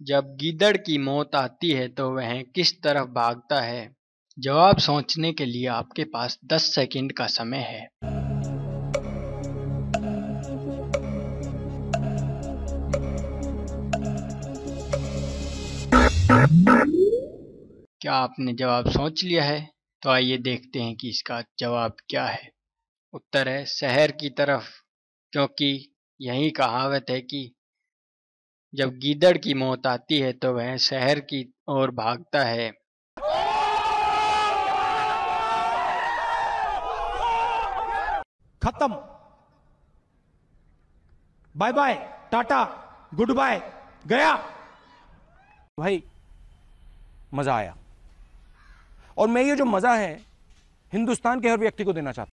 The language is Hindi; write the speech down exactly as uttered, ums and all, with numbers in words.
जब गीदड़ की मौत आती है तो वह किस तरफ भागता है? जवाब सोचने के लिए आपके पास दस सेकंड का समय है। क्या आपने जवाब सोच लिया है? तो आइए देखते हैं कि इसका जवाब क्या है। उत्तर है शहर की तरफ, क्योंकि यही कहावत है कि जब गीदड़ की मौत आती है तो वह शहर की ओर भागता है। खत्म। Bye bye, tata, good bye, गया। भाई मजा आया, और मैं ये जो मजा है हिंदुस्तान के हर व्यक्ति को देना चाहता हूं।